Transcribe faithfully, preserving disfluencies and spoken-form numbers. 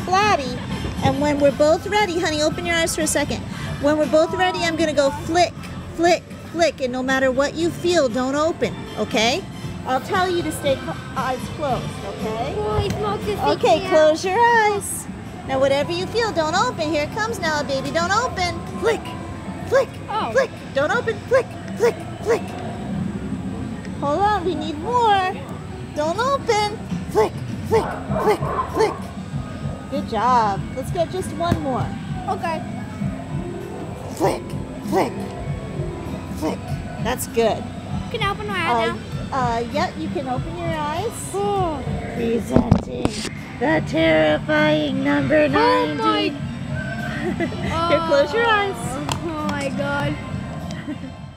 flatty. And when we're both ready, honey, open your eyes for a second. When we're both ready, I'm gonna go flick, flick, flick, and no matter what you feel, don't open, okay? I'll tell you to stay cl eyes closed, okay? Oh, it smells just Okay, close your eyes. Now whatever you feel, don't open. Here it comes now, baby, don't open. Flick, flick, Oh. flick, don't open, flick, flick, flick. Hold on, we need more. Don't open. Flick, flick, flick, flick. Good job. Let's get just one more. Okay. Flick, flick, flick. That's good. Can I open my eyes Uh, now? uh, yeah, you can open your eyes. Oh. Presenting the terrifying number ninety. Oh my. Here, close your eyes. Oh my god.